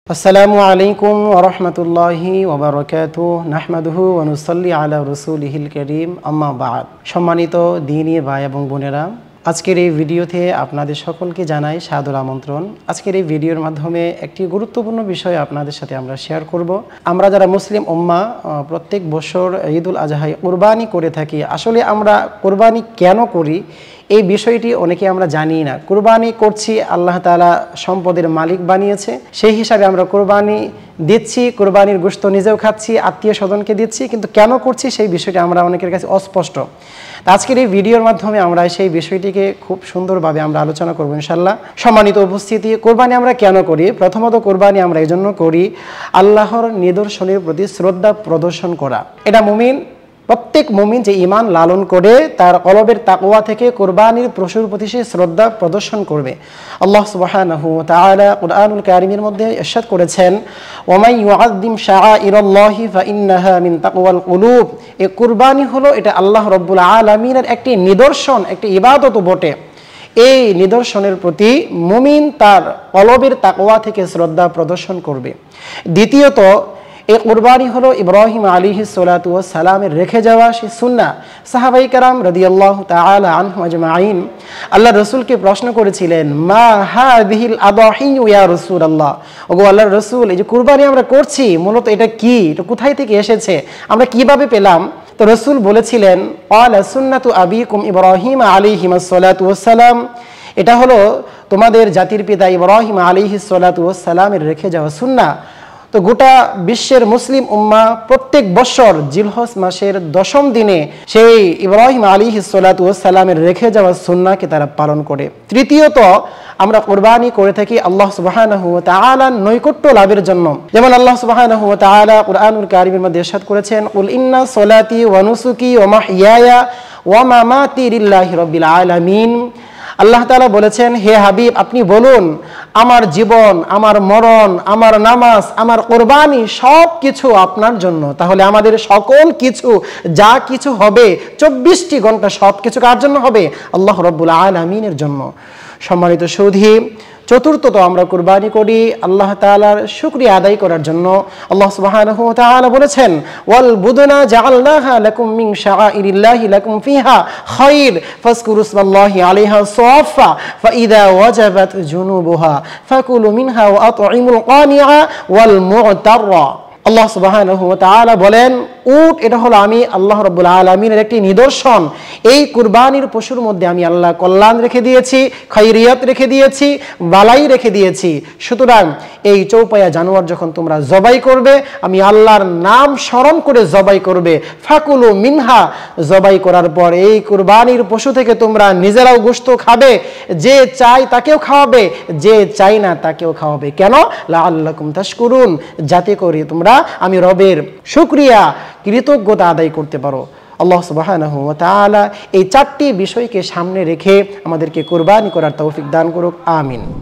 আসসালামু আলাইকুম ওয়া রাহমাতুল্লাহি ওয়া বারাকাতুহু নাহমাদুহু ওয়া নুসাল্লি আলা রাসূলিহিল কারীম আম্মা বা'দ। সম্মানিত দ্বীনী ভাই এবং বোনেরা, আজকের এই ভিডিওতে আপনাদের সকলকে জানাই সাদর আমন্ত্রণ। আজকের এই ভিডিওর মাধ্যমে একটি গুরুত্বপূর্ণ বিষয় আপনাদের সাথে আমরা শেয়ার করব। আমরা যারা মুসলিম উম্মাহ প্রত্যেক বছর ঈদুল আজহায় কুরবানি করে থাকি। আসলে আমরা কুরবানি কেন করি এই বিষয়টি অনেকে আমরা জানি না। কুরবানি করছি, আল্লাহ তাআলা সম্পদের মালিক বানিয়েছে, সেই হিসাবে আমরা কুরবানি দিচ্ছি, কুরবানির গোশত নিজেও খাচ্ছি, আত্মীয় স্বজনকে দিচ্ছি, কিন্তু কেন করছি সেই বিষয়টি আমরা অনেকের কাছে অস্পষ্ট। আজকের এই ভিডিওর মাধ্যমে আমরা সেই বিষয়টিকে খুব সুন্দরভাবে আমরা আলোচনা করব ইনশাআল্লাহ। সম্মানিত উপস্থিতি, কুরবানি আমরা কেন করি? প্রথমত কুরবানি আমরা এই জন্য করি আল্লাহর নিদর্শনের প্রতি শ্রদ্ধা প্রদর্শন করা। এটা প্রত্যেক মুমিন যে ঈমান লালন করে তার কলবের তাকওয়া থেকে কুরবানির পশুর প্রতি সে শ্রদ্ধা প্রদর্শন করবে। আল্লাহ সুবহানাহু ওয়া তাআলা কুরআনুল কারীমের মধ্যে ইরশাদ করেছেন, ওয়া মান ইউআযযিম শাআইরাল্লাহি ফাইন্নাহা মিন তাকওয়াল কুলুব। এই কুরবানি হলো এটা আল্লাহ রাব্বুল আলামিনের একটি নিদর্শন, একটি ইবাদতও বটে। এই নিদর্শনের প্রতি মুমিন তার কলবের তাকওয়া থেকে শ্রদ্ধা প্রদর্শন করবে। দ্বিতীয়ত, এই কুরবানি হলো ইব্রাহিম আলাইহিস সালাতু ওয়াস সালামের রেখে যাওয়া সেই সুন্নাহ। সাহাবায়ে কেরাম রাদিয়াল্লাহু তাআলা আনহুম আজমাইন আল্লাহর রাসূলকে প্রশ্ন করেছিলেন, মা হাযিহিল আদাহি ইয়া রাসূলুল্লাহ, ওগো আল্লাহর রাসূল, এই যে কুরবানি আমরা করছি মূলত এটা কি, এটা কোথায় থেকে এসেছে, আমরা কিভাবে পেলাম? তো রাসূল বলেছিলেন, ক্বালা সুন্নাতু আবিকুম ইব্রাহিম আলাইহিস সালাতু ওয়াস সালাম, এটা হলো তোমাদের জাতির পিতা ইব্রাহিম আলাইহিস সালাতু ওয়াস সালামের রেখে যাওয়া সুন্নাহ। তো গোটা বিশ্বের মুসলিম উম্মাহ প্রত্যেক বছর জিলহজ মাসের 10ম দিনে সেই ইব্রাহিম আলাইহিস সালাতু ওয়াস সালামের রেখে যাওয়া সুন্নাহকে তারা পালন করে। তৃতীয়ত, আমরা কুরবানি করে থাকি আল্লাহ সুবহানাহু ওয়া তাআলার নৈকট্য লাভের জন্য। যেমন আল্লাহ সুবহানাহু ওয়া তাআলা কুরআনুল কারীমের মধ্যে ইরশাদ করেছেন, কুল ইন্না সলাতি ওয়া নুসুকি ওয়া মাহইয়ায়া ওয়া মামাতি লিল্লাহি রাব্বিল আলামিন। আল্লাহ তাআলা বলেছেন, হে হাবিব, আপনি বলুন, আমার জীবন, আমার মরণ, আমার নামাজ, আমার কুরবানি সব কিছু আপনার জন্য। তাহলে আমাদের সকল কিছু, যা কিছু হবে 24টি ঘন্টা সব কিছু কার জন্য হবে? আল্লাহ রাব্বুল আলামিনের জন্য। সম্মানিত সুধী, চতুর্থত, আমরা কুরবানি করি আল্লাহ তাআলার শুকরিয়া আদায় করার জন্য। আল্লাহ সুবহানাহু ওয়া তাআলা বলেছেন, ওয়াল বুদনা জাআলনাহা লাকুম মিন শাআইরিল্লাহি লাকুম ফিহা খায়র ফাজকুরু ইসমাল্লাহি আলাইহা সাফা ফাইদা ওয়াজাবাত জুনুবুহা ফাকুলু মিনহা ওয়া আত'ইমুল কানিআ ওয়াল মু'তাররা। আল্লাহ সুবহানাহু ওয়া তাআলা বলেন, উট এটা হলো আমি আল্লাহ রাব্বুল আলামিনের একটি নিদর্শন। এই কুরবানির পশুর মধ্যে আমি আল্লাহ কল্যাণ রেখে দিয়েছি, খায়রিয়াত রেখে দিয়েছি, বালাই রেখে দিয়েছি। সুতরাং এই চৌপায়া জানোয়ার যখন তোমরা জবাই করবে, আমি আল্লাহর নাম স্মরণ করে জবাই করবে। ফাকুলু মিনহা, জবাই করার পর এই কুরবানির পশু থেকে তোমরা নিজেরাও গোশত খাবে, যে চাই তাকেও খাওয়াবে, যে চাই না তাকেও খাওয়াবে। কেন? লাআল্লাকুম তাশকুরুন, যাতে করে তোমরা আমি রবের শুকরিয়া, কৃতজ্ঞতা আদায় করতে পারো। আল্লাহ সুবহানাহু ওয়া তাআলা এই 4টি বিষয়কে সামনে রেখে আমাদেরকে কুরবানি করার তৌফিক দান করুক। আমিন।